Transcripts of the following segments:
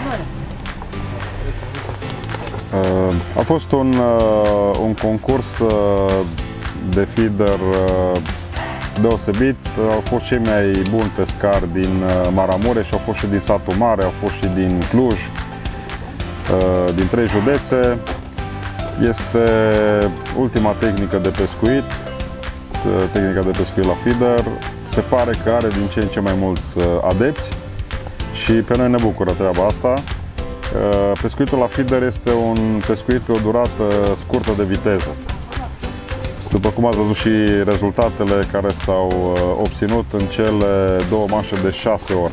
A fost un concurs de feeder deosebit. Au fost cei mai buni pescari din Maramureș, au fost și din Satul Mare, au fost și din Cluj, din 3 județe. Este ultima tehnică de pescuit, tehnica de pescuit la feeder. Se pare că are din ce în ce mai mulți adepți și pe noi ne bucură treaba asta. Pescuitul la feeder este un pescuit pe o durată scurtă de viteză. După cum ați văzut și rezultatele care s-au obținut în cele 2 manșe de 6 ore.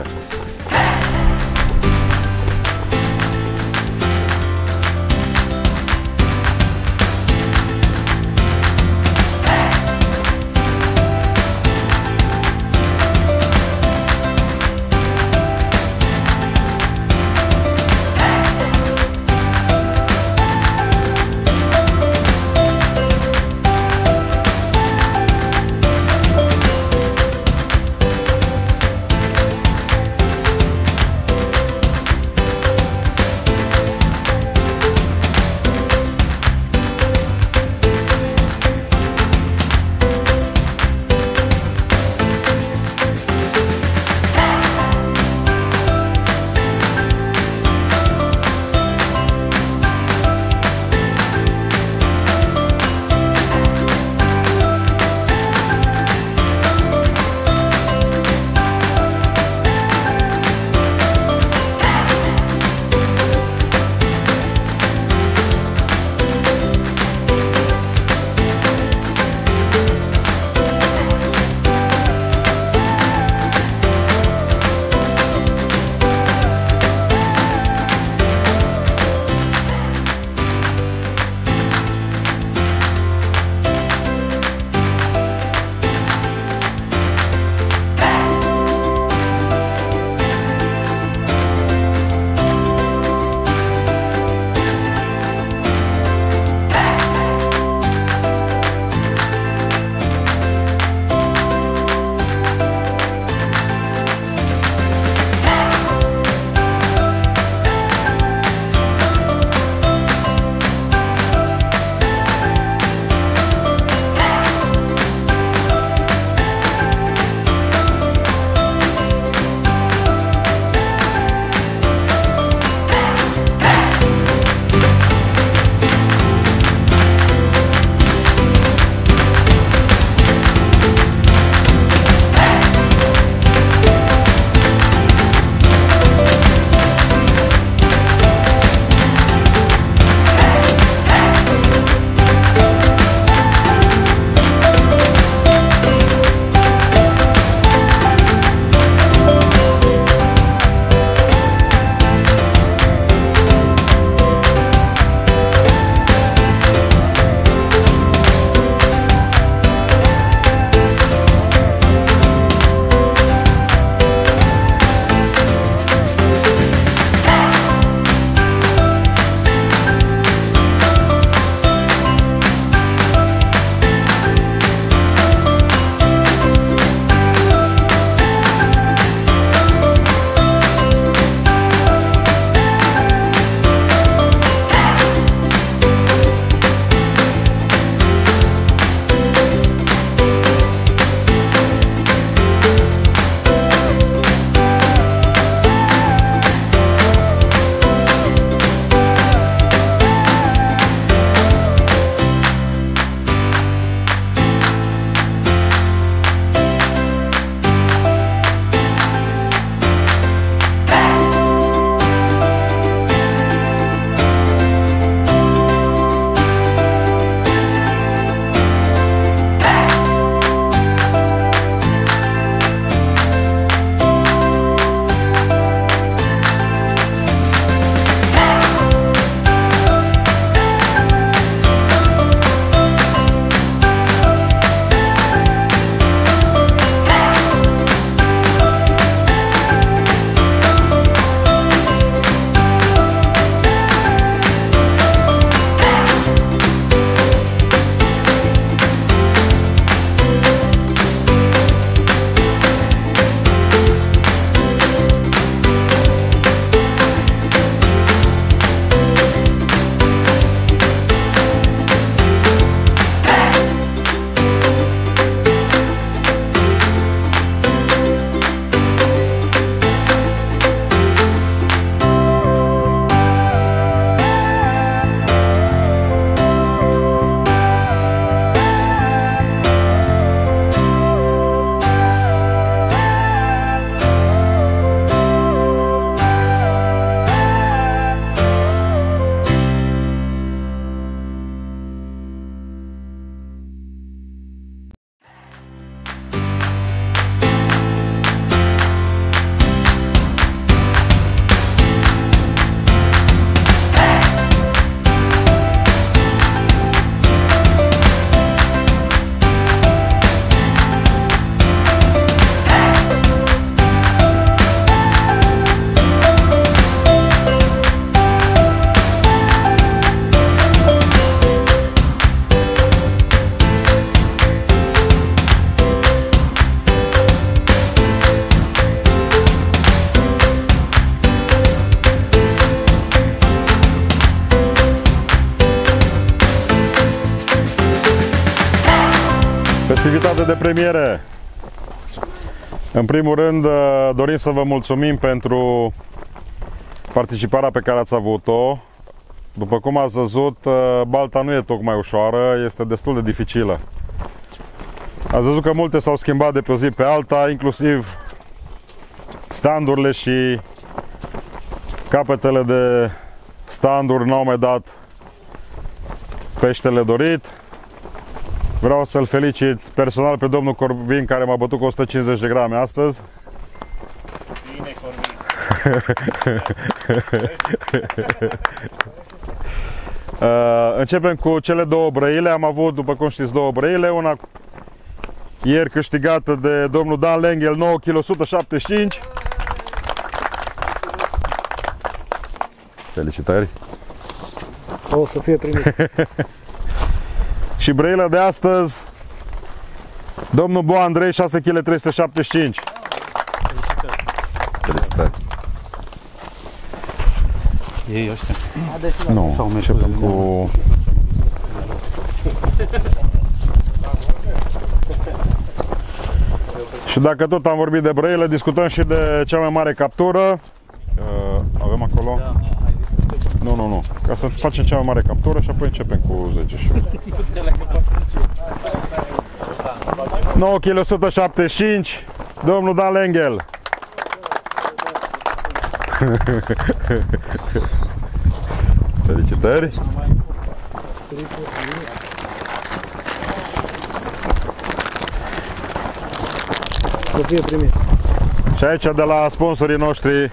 Festivitate de premiere. În primul rând, dorim să vă mulțumim pentru participarea pe care ați avut-o. După cum ați văzut, balta nu e tocmai ușoară, este destul de dificilă. Ați văzut că multe s-au schimbat de pe o zi pe alta, inclusiv standurile și capetele de standuri n-au mai dat peștele dorit. Vreau să-l felicit personal pe domnul Corvin, care m-a bătut cu 150 de grame astăzi. Bine, Corvin! Începem cu cele două brăile. Am avut, după cum știți, două brăile. Una ieri câștigată de domnul Dan Lenghel, 9 kg 175. Felicitări! O să fie primit. Și brăila de astăzi, domnul Bo Andrei, 6 kg 375. Felicitări! Ei ăștia. Nu, începem cu... Și dacă tot am vorbit de brăile, discutăm și de cea mai mare captură. Avem acolo? Da. Nu. Ca să facem cea mai mare captură și apoi începem cu 10 și 9 kg 175, domnul Dan Lenghel. Felicitări! Să fie primit. Și aici de la sponsorii noștri.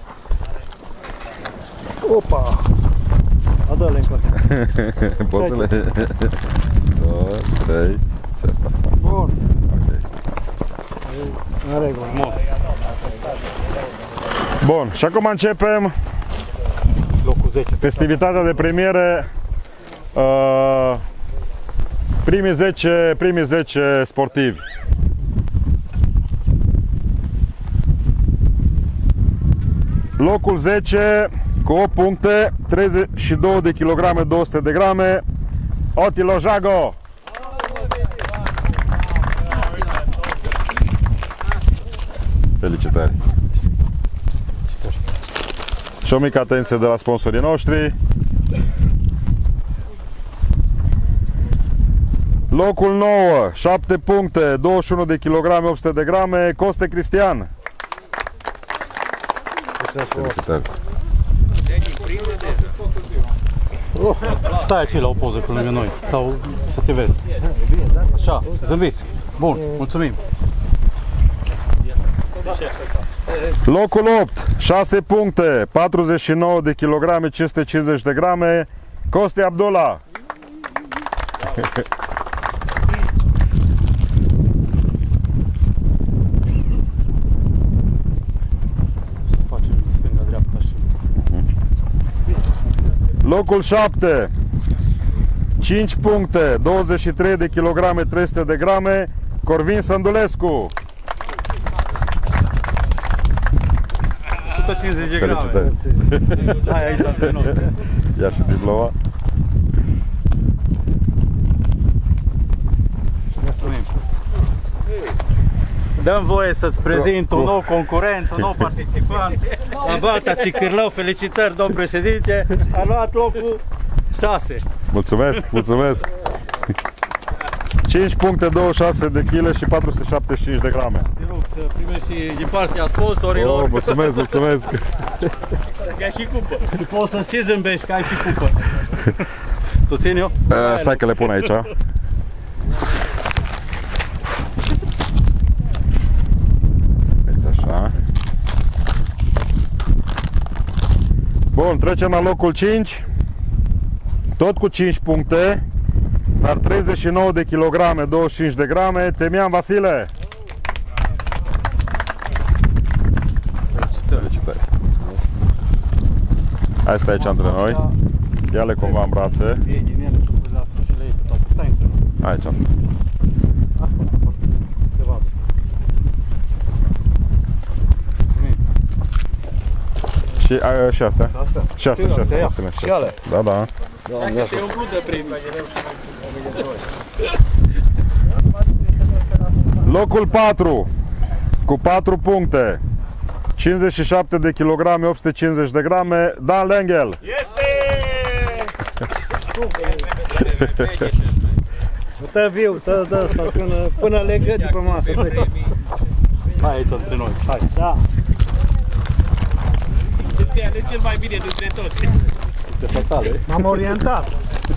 Opa! Adă-le încă. Poți să le... 2, 3 și asta. Bun. Ok. În regulă. Bun, și acum începem Locul 10. festivitatea de premiere. Primii 10 sportivi. Locul 10 cu 8 puncte, 32 de kg 200 de grame, Otilo Jago. Felicitări! Și o mică atenție de la sponsorii noștri. Locul 9, 7 puncte, 21 de kg 800 de grame, Coste Cristian. Felicitări! Stai aici la o poză cu lângă noi, sau să te vezi. Așa, zâmbiți. Bun, mulțumim. Locul 8, 6 puncte, 49 de kg 550 de grame, Costi Abdullah. Să facem stânga-dreapta și... Locul 7, 5 puncte, 23 de kg 300 de grame, Corvin Sândulescu. 150 de grame. Felicitări! Hai aici între noi. Ia și diploma. Mulțumim. Dăm voie să-ți prezint un nou concurent, un nou participant la Balta Cicârlău. Felicitări, domn președinte, a luat locul 6. Mulțumesc, mulțumesc! 5 puncte, 26 de kg și 475 de grame. Te rog să primești și din partea sponsorilor. Oh, mulțumesc, mulțumesc! Ai și cupă. Și poți să și zâmbești că ai și cupă. Tu țin eu? Stai că le pun aici. Așa. Bun, trecem la locul 5. Tot cu 5 puncte, dar 39 de kg 25 de grame, Temian Vasile. Felicitări. Hai, stai aici între noi. Ia-le cumva în brațe. Ei din ele și la sfârșile ei, toate. Stai între noi. Aici. Asta se vadă. Și astea? Asta? Și astea, și astea. Și alea? Da, da. Dacă te umplut de prim, Locul 4 cu 4 puncte, 57 de kilograme, 850 de grame, Dan Lengel. Este! Tă viu, tă ăsta, până legă de pe masă. Hai aici între noi. Hai, da. De cel mai bine dintre toți. De fatale. M-am orientat.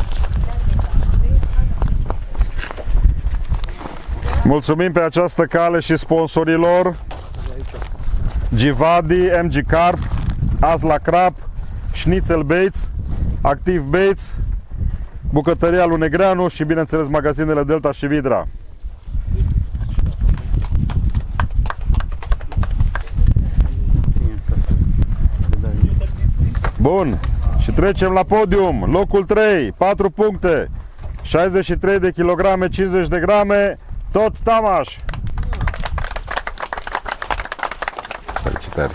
Mulțumim pe această cale și sponsorilor Givadi, MG Carp, Asla Crab, Schnitzel Baits, Activ Baits, Bucătăria lui Negreanu și bineînțeles magazinele Delta și Vidra. Bun, și trecem la podium. Locul 3, 4 puncte, 63 de kilograme, 50 de grame, tot Tamaș. Felicitări.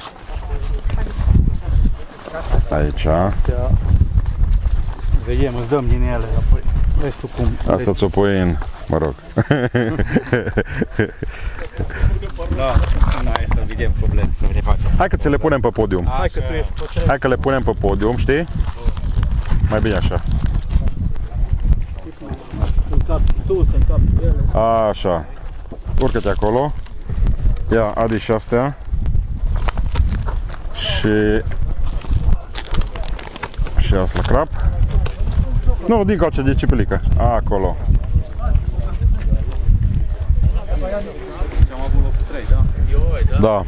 Aici. Vedem, îți dăm din ele, apoi vezi tu cum. Asta ți-o pui în, mă rog. Da, hai să vedem probleme, să ne facem. Hai că ți le punem pe podium. Hai că tu ești pe trei. Hai că le punem pe podium, știi? Mai bine așa. În cap tu, în cap ele. Așa. Urcă-te acolo. Ia, adi și astea. Și asta la crap. Nu, din calce de cipelică. Acolo. Da.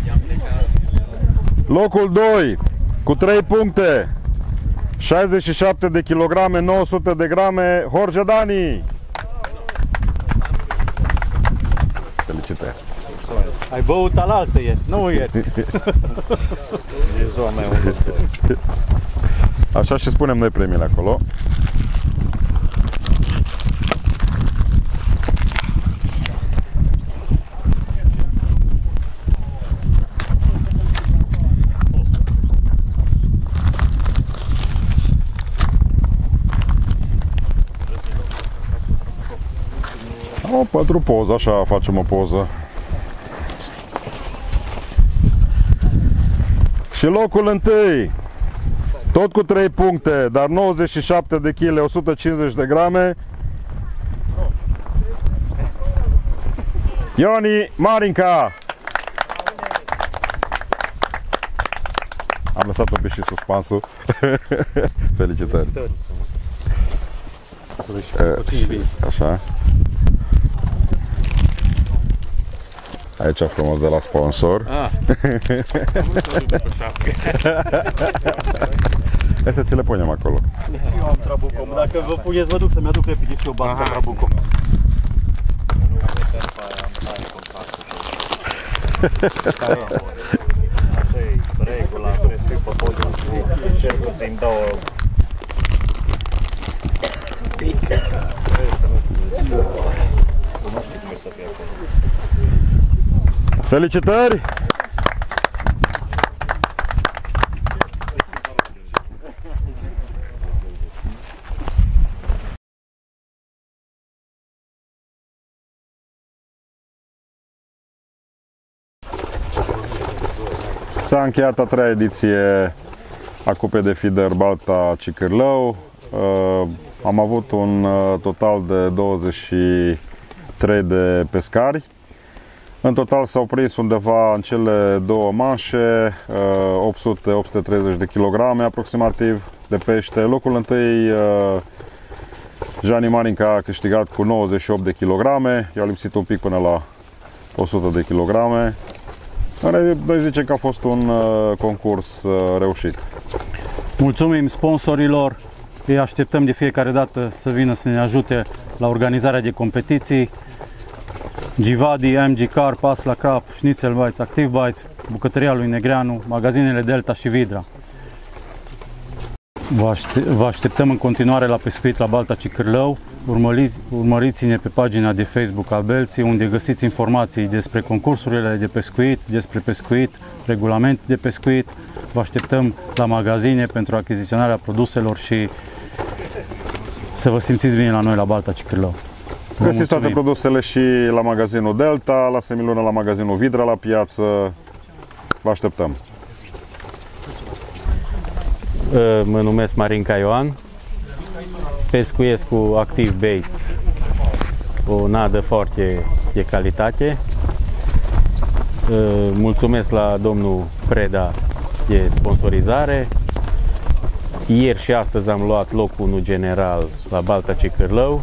Locul 2 cu 3 puncte, 67 de kilograme, 900 de grame, Jorge Dani. Felicitări. Ai băut alaltă ieri, nu ieri. E ziua mea următoare. Așa și spunem noi premiile acolo. Pentru poză, așa facem o poză. Și locul întâi, tot cu 3 puncte, dar 97 de kg, 150 de grame, Ioni Marinca. Am lăsat un pic și suspansul. Felicitări. Așa. Aici frumos de la sponsor. Hai să ți le punem acolo. Eu am Trabucom. Dacă vă puneți, mă duc să-mi aduc repede și eu banca Trabucom. Așa e regula, trebuie să fiu pe podium și încerc să-mi dau o... Nu știu cum e să fie acolo. Felicitări! S-a încheiat a treia ediție a Cupei de Feeder Balta Cicârlău. Am avut un total de 23 de pescari. În total s-au prins undeva în cele două manșe 800-830 de kilograme aproximativ de pește. Locul întâi Gianni Marinca a câștigat cu 98 de kilograme. I-au lipsit un pic până la 100 de kilograme. Noi zicem că a fost un concurs reușit. Mulțumim sponsorilor, îi așteptăm de fiecare dată să vină să ne ajute la organizarea de competiții. Givadi, MG Carp, Asla Crab, Schnitzel Baits, Active Baits, Bucătăria lui Negreanu, magazinele Delta și Vidra. Vă așteptăm în continuare la pescuit la Balta Cicârlău. Urmăriți-ne pe pagina de Facebook a Belții, unde găsiți informații despre concursurile de pescuit, despre pescuit, regulament de pescuit. Vă așteptăm la magazine pentru achiziționarea produselor și să vă simțiți bine la noi la Balta Cicârlău. Găsiți toate produsele și la magazinul Delta, la Semilună, la magazinul Vidra, la piață. Vă așteptăm. Mă numesc Marinca Ioan, pescuiesc cu Active Baits, o nadă foarte de calitate. Mulțumesc la domnul Preda de sponsorizare. Ieri și astăzi am luat locul 1 general la Balta Cicârlău.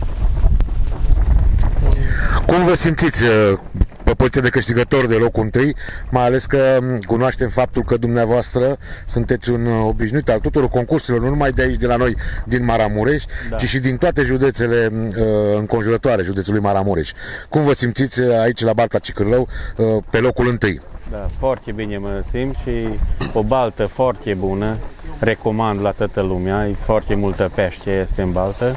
Cum vă simțiți pe poziția de câștigător de locul 1, mai ales că cunoaștem faptul că dumneavoastră sunteți un obișnuit al tuturor concursurilor, nu numai de aici, de la noi, din Maramureș, ci și din toate județele înconjurătoare județului Maramureș. Cum vă simțiți aici la Balta Cicârlău pe locul 1? Da, foarte bine mă simt și o baltă foarte bună. Recomand la toată lumea, e foarte multă pește este în baltă.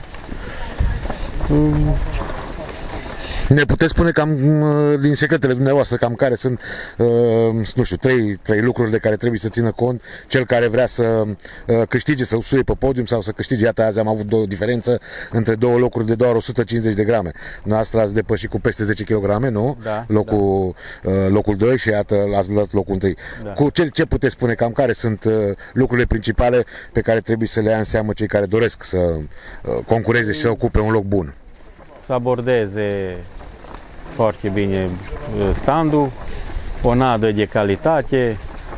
Ne puteți spune cam din secretele dumneavoastră, cam care sunt, nu știu, trei lucruri de care trebuie să țină cont cel care vrea să câștige, să usuie pe podium sau să câștige. Iată, azi am avut o diferență între două locuri de doar 150 de grame. Noastră ați depășit cu peste 10 kg, nu? Da, locul 2 și iată, ați luat locul 1. Da. Cu ce puteți spune, cam care sunt lucrurile principale pe care trebuie să le ia în seamă cei care doresc să concureze și să ocupe un loc bun? Să abordeze foarte bine standul, o nadă de calitate,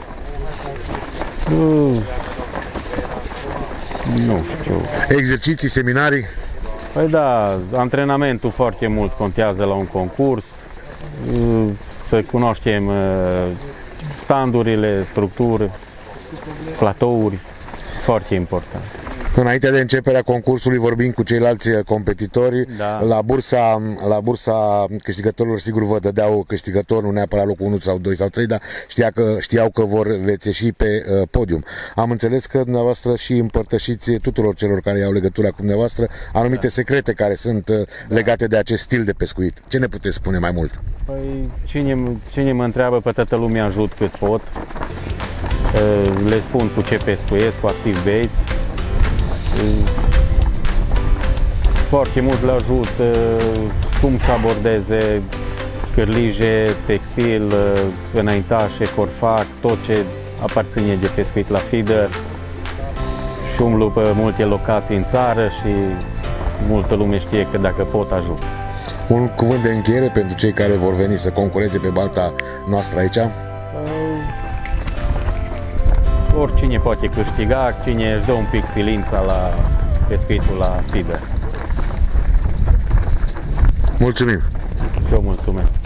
nu știu. Exerciții, seminarii? Păi da, antrenamentul foarte mult contează la un concurs, să cunoaștem standurile, structuri, platouri, foarte important. Înainte de începerea concursului vorbim cu ceilalți competitori. Da. La bursa câștigătorilor sigur vă dădeau câștigător, nu neapărat locul 1 sau 2 sau 3, dar știau că veți ieși pe podium. Am înțeles că dumneavoastră și împărtășiți tuturor celor care iau legătura cu dumneavoastră anumite secrete care sunt legate de acest stil de pescuit. Ce ne puteți spune mai mult? Păi cine mă întreabă, pe toată lumea ajut cât pot. Le spun cu ce pescuiesc, cu Active Baits. Foarte mult le ajut cum să abordeze cârlige, textil, înaintașe, forfac, tot ce aparține de pescuit la feeder. Și umblu pe multe locații în țară și multă lume știe că dacă pot ajut. Un cuvânt de încheiere pentru cei care vor veni să concureze pe balta noastră aici? Oricine poate câștiga, cine își dă un pic silința la pescuitul la feeder. Mulțumim! Și eu mulțumesc!